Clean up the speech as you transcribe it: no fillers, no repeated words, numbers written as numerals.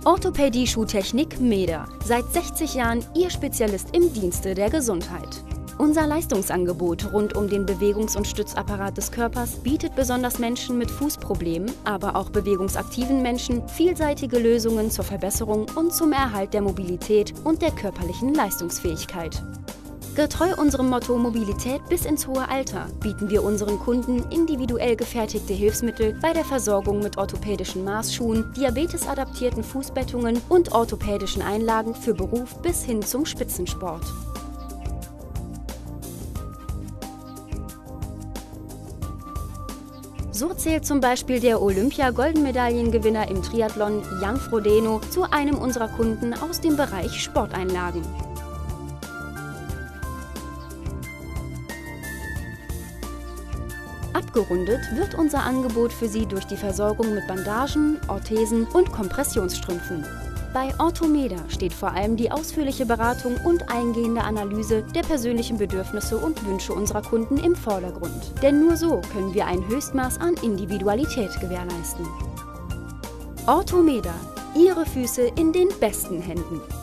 Orthopädie-Schuhtechnik MEDA. Seit 60 Jahren Ihr Spezialist im Dienste der Gesundheit. Unser Leistungsangebot rund um den Bewegungs- und Stützapparat des Körpers bietet besonders Menschen mit Fußproblemen, aber auch bewegungsaktiven Menschen vielseitige Lösungen zur Verbesserung und zum Erhalt der Mobilität und der körperlichen Leistungsfähigkeit. Getreu unserem Motto Mobilität bis ins hohe Alter bieten wir unseren Kunden individuell gefertigte Hilfsmittel bei der Versorgung mit orthopädischen Maßschuhen, diabetesadaptierten Fußbettungen und orthopädischen Einlagen für Beruf bis hin zum Spitzensport. So zählt zum Beispiel der Olympia-Goldmedaillengewinner im Triathlon Jan Frodeno zu einem unserer Kunden aus dem Bereich Sporteinlagen. Abgerundet wird unser Angebot für Sie durch die Versorgung mit Bandagen, Orthesen und Kompressionsstrümpfen. Bei OrthoMeda steht vor allem die ausführliche Beratung und eingehende Analyse der persönlichen Bedürfnisse und Wünsche unserer Kunden im Vordergrund. Denn nur so können wir ein Höchstmaß an Individualität gewährleisten. OrthoMeda. Ihre Füße in den besten Händen.